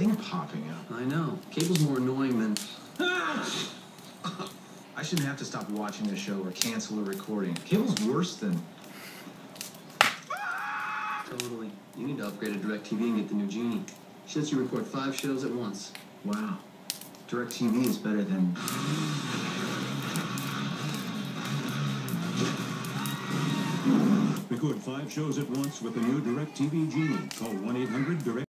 thing popping up. I know. Cable's more annoying than... I shouldn't have to stop watching this show or cancel a recording. Cable's worse than... Totally. You need to upgrade to DirecTV and get the new Genie. She lets you record 5 shows at once. Wow. DirecTV is better than... Record 5 shows at once with the new DirecTV Genie. Call 1-800-DIRECT.